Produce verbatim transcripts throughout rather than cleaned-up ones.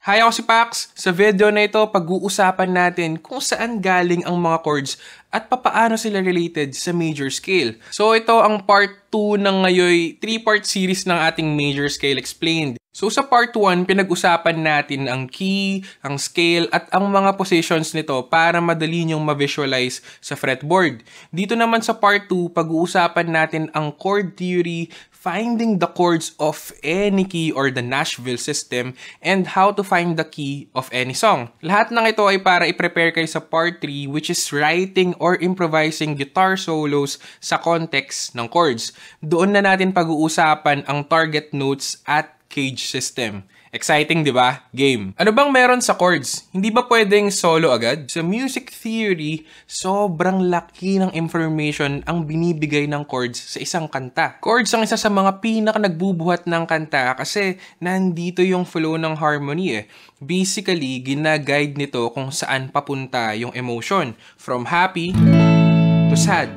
Hi, ako si Pax. Sa video na ito, pag-uusapan natin kung saan galing ang mga chords at papaano sila related sa major scale. So ito ang part two ng ngayon three-part series ng ating major scale explained. So sa part one, pinag-usapan natin ang key, ang scale, at ang mga positions nito para madali nyong ma-visualize sa fretboard. Dito naman sa part two, pag-uusapan natin ang chord theory, finding the chords of any key or the Nashville system, and how to find the key of any song. Lahat ng ito ay para i-prepare kayo sa part three, which is writing or improvising guitar solos sa context ng chords. Doon na natin pag-uusapan ang target notes at cage system. Exciting, di ba? Game. Ano bang meron sa chords? Hindi ba pwedeng solo agad? Sa music theory, sobrang laki ng information ang binibigay ng chords sa isang kanta. Chords ang isa sa mga pinaka nagbubuhat ng kanta kasi nandito yung flow ng harmony eh. Basically, gina-guide nito kung saan papunta yung emotion. From happy to sad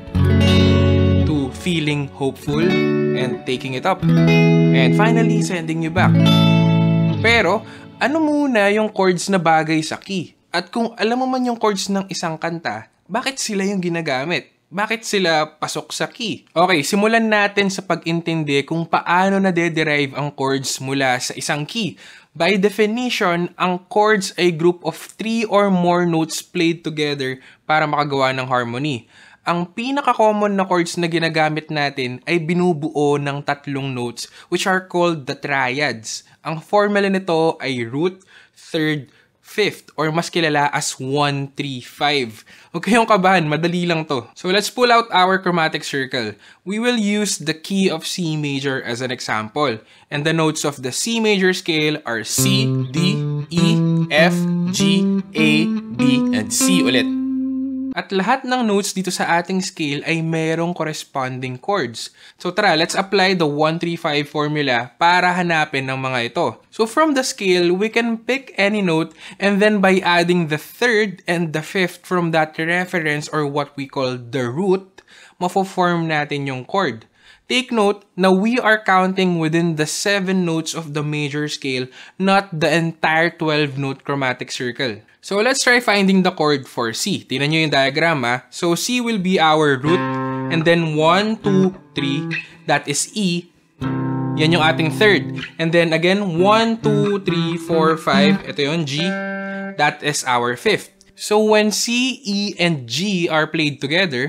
to feeling hopeful and taking it up. And finally, sending you back. Pero, ano muna yung chords na bagay sa key? At kung alam mo man yung chords ng isang kanta, bakit sila yung ginagamit? Bakit sila pasok sa key? Okay, simulan natin sa pag-intindi kung paano na-derive ang chords mula sa isang key. By definition, ang chords ay group of three or more notes played together para makagawa ng harmony. Ang pinaka-common na chords na ginagamit natin ay binubuo ng tatlong notes which are called the triads. Ang formula nito ay root, third, fifth, or mas kilala as one, three, five. Huwag kayong kabahan, madali lang to. So let's pull out our chromatic circle. We will use the key of C major as an example. And the notes of the C major scale are C, D, E, F, G, A, B, and C ulit. At lahat ng notes dito sa ating scale ay mayroong corresponding chords. So tara, let's apply the one, three, five formula para hanapin ng mga ito. So from the scale, we can pick any note and then by adding the third and the fifth from that reference or what we call the root, mafo-form natin yung chord. Take note na we are counting within the seven notes of the major scale, not the entire twelve note chromatic circle. So let's try finding the chord for C. Tingnan nyo yung diagram ha. So C will be our root, and then one, two, three, that is E. Yan yung ating third. And then again, one, two, three, four, five, ito yung G. That is our fifth. So when C, E, and G are played together,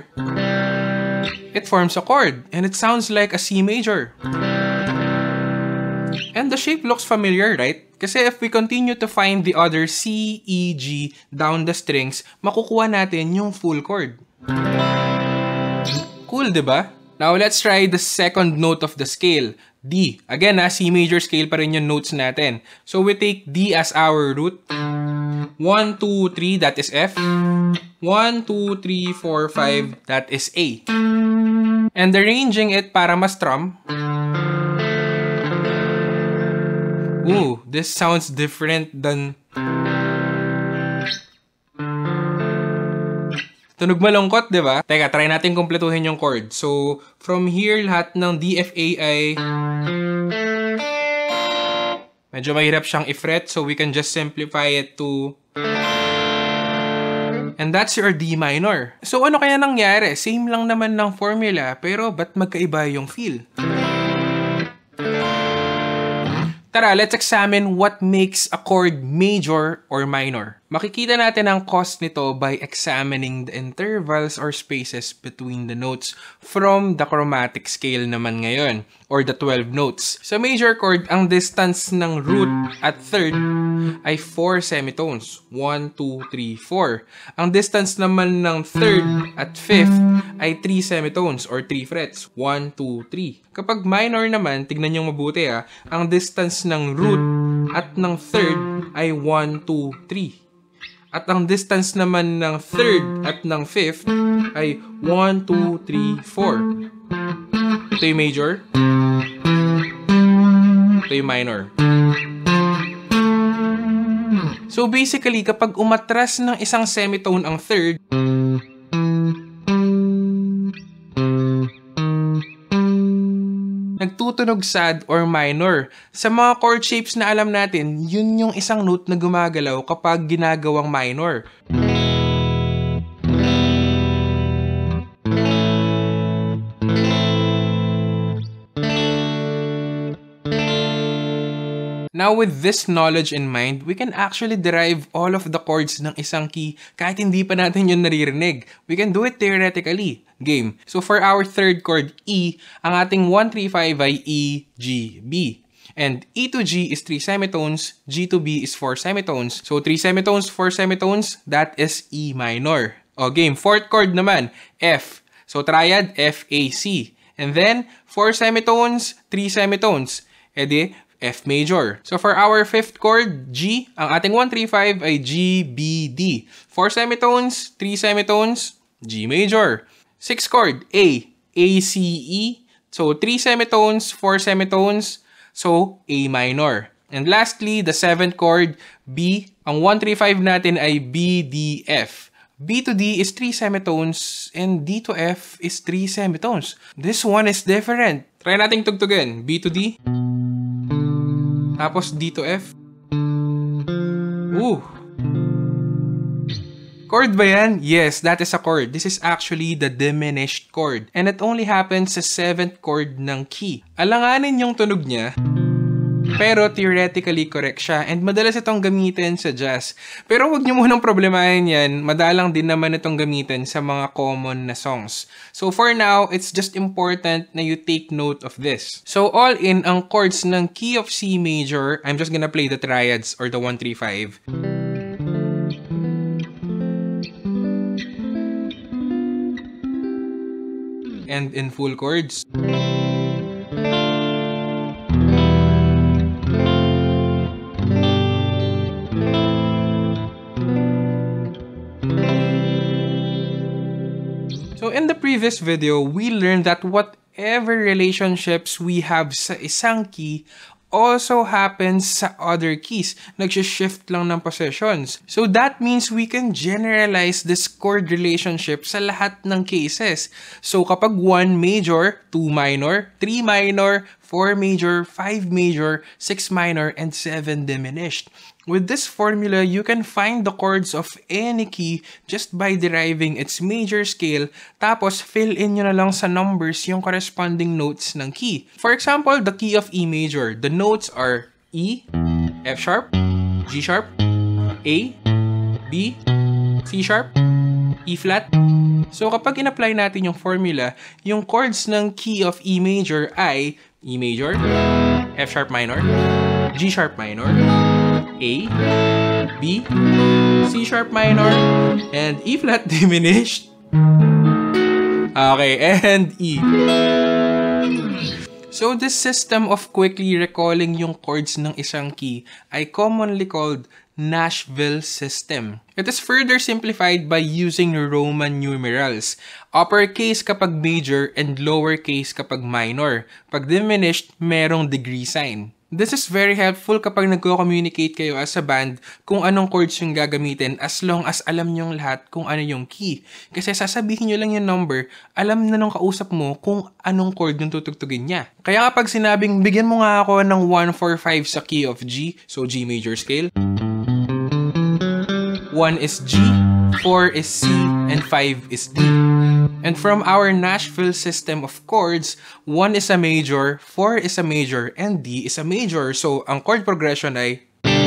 it forms a chord, and it sounds like a C major. And the shape looks familiar, right? Kasi if we continue to find the other C, E, G down the strings, makukuha natin yung full chord. Cool, diba? Now, let's try the second note of the scale, D. Again, ha, C major scale pa rin yung notes natin. So, we take D as our root. one, two, three, that is F. one, two, three, four, five, that is A. And arranging it para ma-strum. Ooh, this sounds different than... Tunog malungkot, di ba? Teka, try natin kumpletuhin yung chord. So, from here, lahat ng D, F, A ay... Medyo mahirap siyang i-fret, so we can just simplify it to... And that's your D minor. So, ano kaya nangyari? Same lang naman ng formula, pero ba't magkaiba yung feel? Tara, let's examine what makes a chord major or minor. Makikita natin ang cause nito by examining the intervals or spaces between the notes from the chromatic scale naman ngayon, or the twelve notes. Sa major chord, ang distance ng root at third ay four semitones. one, two, three, four. Ang distance naman ng third at fifth ay three semitones or three frets. one, two, three. Kapag minor naman, tignan nyo mabuti ha, ang distance ng root at ng third ay one, two, three. At ang distance naman ng third at ng fifth ay one, two, three, four. Ito yung major. Ito yung minor. So basically, kapag umatras ng isang semitone ang third, nag two tutunog sad or minor. Sa mga chord shapes na alam natin, yun yung isang note na gumagalaw kapag ginagawang minor. Now, with this knowledge in mind, we can actually derive all of the chords ng isang key kahit hindi pa natin yun naririnig. We can do it theoretically. Game. So, for our third chord, E, ang ating one three five ay E, G, B. And E to G is three semitones, G to B is four semitones. So, three semitones, four semitones, that is E minor. O, game. Fourth chord naman, F. So, triad, F, A, C. And then, four semitones, three semitones. E di, F major. So for our fifth chord, G, ang ating one three five ay G, B, D. four semitones, three semitones, G major. Sixth chord, A, A, C, E. So three semitones, four semitones, so A minor. And lastly, the seventh chord, B, ang one three five natin ay B, D, F. B to D is three semitones and D to F is three semitones. This one is different. Try nating tugtugin. B to D. Tapos D to F. Ooh. Chord ba yan? Yes, that is a chord. This is actually the diminished chord. And it only happens sa seventh chord ng key. Alanganin yung tunog niya. Pero theoretically correct siya and madalas itong gamitin sa jazz. Pero huwag niyo munang problemahin yan, madalang din naman itong gamitin sa mga common na songs. So for now, it's just important na you take note of this. So all in, ang chords ng key of C major, I'm just gonna play the triads or the one three five. And in full chords. So in the previous video, we learned that whatever relationships we have sa isang key also happens sa other keys. Nagsha-shift lang ng positions. So that means we can generalize this chord relationship sa lahat ng cases. So kapag one major, two minor, three minor, four major, five major, six minor, and seven diminished. With this formula, you can find the chords of any key just by deriving its major scale, tapos fill in nyo na lang sa numbers yung corresponding notes ng key. For example, the key of E major, the notes are E, F sharp, G sharp, A, B, C sharp, E flat. So kapag in-apply natin yung formula, yung chords ng key of E major ay E major, F sharp minor, G sharp minor, A, B, C sharp minor, and E flat diminished. Okay, and E. So this system of quickly recalling yung chords ng isang key ay commonly called Nashville system. It is further simplified by using Roman numerals. Uppercase kapag major and lowercase kapag minor. Pag diminished, merong degree sign. This is very helpful kapag nagko-communicate kayo as a band kung anong chords yung gagamitin as long as alam nyong lahat kung ano yung key. Kasi sasabihin nyo lang yung number, alam na nung kausap mo kung anong chord yung tutugtugin niya. Kaya kapag sinabing, bigyan mo nga ako ng one four five sa key of G, so G major scale, one is G, four is C, and five is D. And from our Nashville system of chords, one is a major, four is a major, and D is a major. So, ang chord progression ay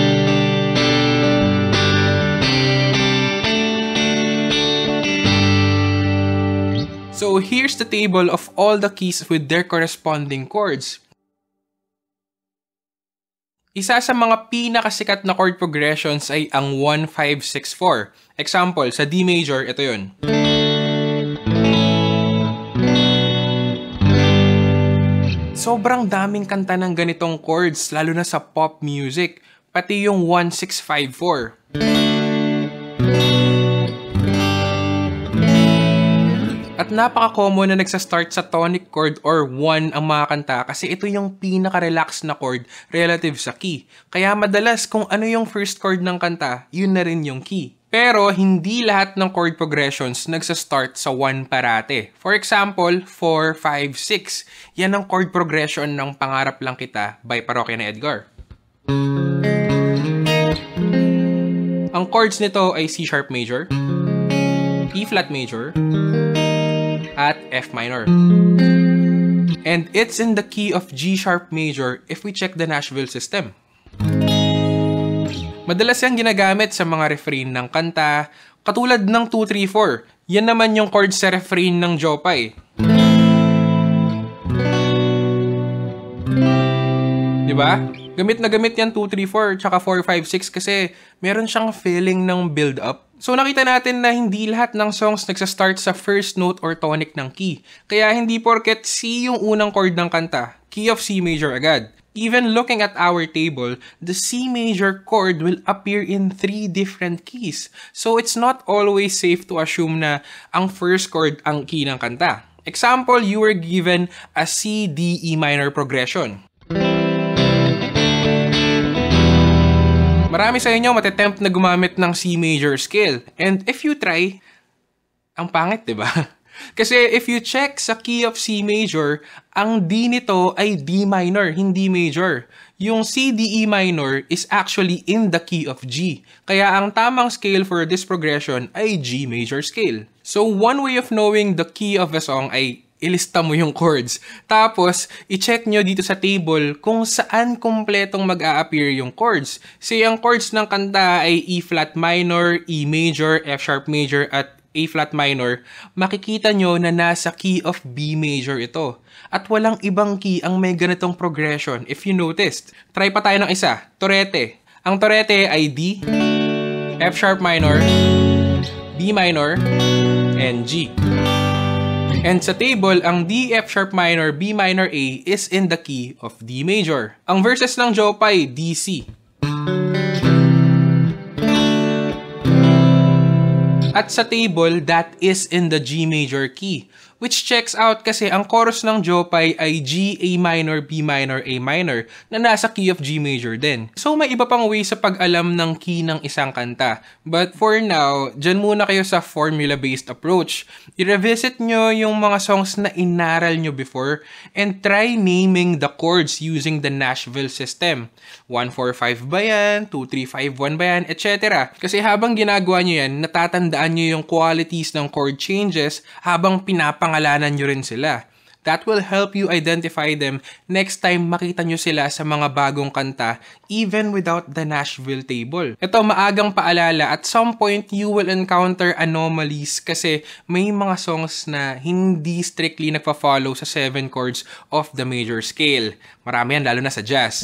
So, here's the table of all the keys with their corresponding chords. Isa sa mga pinakasikat na chord progressions ay ang one five six four. Example, sa D major, ito yun. Sobrang daming kanta ng ganitong chords, lalo na sa pop music, pati yung one six five four. At napaka-common na nagsa-start sa tonic chord or one ang mga kanta kasi ito yung pinaka-relax na chord relative sa key. Kaya madalas kung ano yung first chord ng kanta, yun na rin yung key. Pero hindi lahat ng chord progressions nagsa-start sa one parate. For example, four, five, six. Yan ang chord progression ng Pangarap Lang Kita by Parokya na Edgar. Ang chords nito ay C sharp major, E flat major, at F minor. And it's in the key of G sharp major if we check the Nashville system. Madalas yan ginagamit sa mga refrain ng kanta, katulad ng two, three, four. Yan naman yung chord sa refrain ng Jopay. Diba? Gamit na gamit yan two, three, four, tsaka four, five, six kasi meron siyang feeling ng build-up. So nakita natin na hindi lahat ng songs nagsa-start sa first note or tonic ng key. Kaya hindi porket C yung unang chord ng kanta, key of C major agad. Even looking at our table, the C major chord will appear in three different keys. So it's not always safe to assume na ang first chord ang key ng kanta. Example, you were given a C, D, E minor progression. Marami sa inyo matetempt na gumamit ng C major scale. And if you try, ang pangit, diba? Kasi if you check sa key of C major, ang D nito ay D minor, hindi major. Yung C, D, E minor is actually in the key of G. Kaya ang tamang scale for this progression ay G major scale. So one way of knowing the key of a song ay ilista mo yung chords. Tapos, i-check nyo dito sa table kung saan kumpletong mag-a-appear yung chords. Say, ang chords ng kanta ay E flat minor, E major, F sharp major, at A flat minor, makikita nyo na nasa key of B major ito. At walang ibang key ang may ganitong progression if you noticed. Try pa tayo ng isa, Torete. Ang Torete ay D, F sharp minor, B minor, and G. And sa table, ang D, F sharp minor, B minor, A is in the key of D major. Ang verses ng Jopay, D, C. At sa table, that is in the G major key. Which checks out kasi ang chorus ng Jopay ay G, A minor, B minor, A minor na nasa key of G major din. So may iba pang way sa pag-alam ng key ng isang kanta. But for now, dyan muna kayo sa formula-based approach. I-revisit nyo yung mga songs na inaral nyo before and try naming the chords using the Nashville system. one four five ba yan? two three five one ba yan? et cetera. Kasi habang ginagawa nyo yan, natatandaan nyo yung qualities ng chord changes habang pinapang pangalanan nyo rin sila. That will help you identify them next time makita nyo sila sa mga bagong kanta even without the Nashville table. Ito, maagang paalala, at some point you will encounter anomalies kasi may mga songs na hindi strictly nagpa-follow sa seven chords of the major scale. Marami yan, lalo na sa jazz.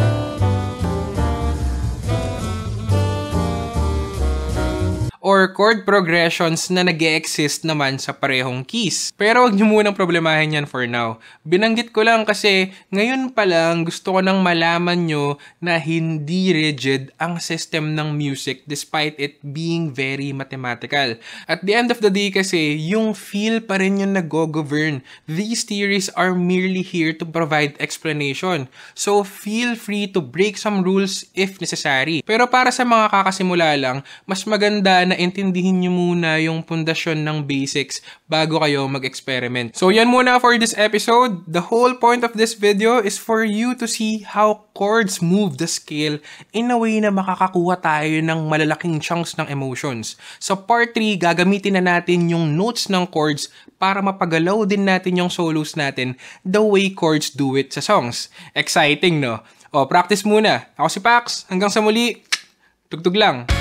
Or chord progressions na nag-e-exist naman sa parehong keys. Pero huwag nyo munang problemahin yan for now. Binanggit ko lang kasi ngayon pa lang gusto ko nang malaman nyo na hindi rigid ang system ng music despite it being very mathematical. At the end of the day kasi, yung feel pa rin yung nag-govern. These theories are merely here to provide explanation. So feel free to break some rules if necessary. Pero para sa mga kakasimula lang, mas maganda na na intindihin nyo muna yung pundasyon ng basics bago kayo mag-experiment. So yan muna for this episode. The whole point of this video is for you to see how chords move the scale in a way na makakakuha tayo ng malalaking chunks ng emotions. Sa part three, gagamitin na natin yung notes ng chords para mapagalaw din natin yung solos natin the way chords do it sa songs. Exciting, no? O, practice muna. Ako si Pax. Hanggang sa muli, tugtog lang.